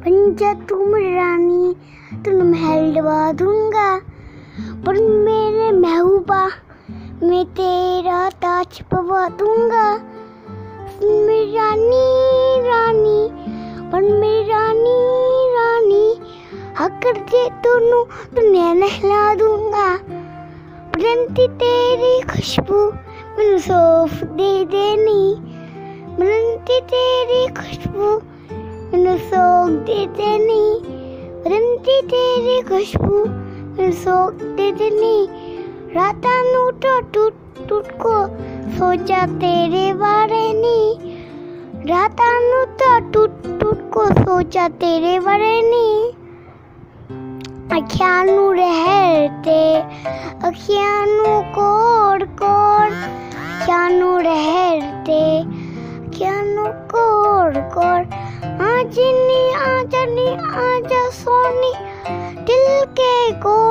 बन जा तू मेरी रानी, तुम महल डुबा दूंगा। पर मेरे महबूबा, मैं तेरा ताज पवा दूंगा। मेरी रानी रानी, पर मेरी रानी रानी, अगर दे दोनों दुनिया नहला दूंगा। बनती तेरी खुशबू मैनू सौंफ दे देनी, बनती तेरी खुशबू मैनू सौंफ दे देनी, बनती तेरी खुशबू मैनू सौंफ दे देनी। रातां नू तो टूट टूट को सोचा तेरे बारे नी, रातां नू तो टूट टूट को सोचा तेरे बारे नी। अखियां नू रहते, अखियां नू कोड़ कोड़, अखियां नू रहते, अखियां नू कोड़ कोड़। आजा नी आजा नी आजा सोनी, दिल के कोड़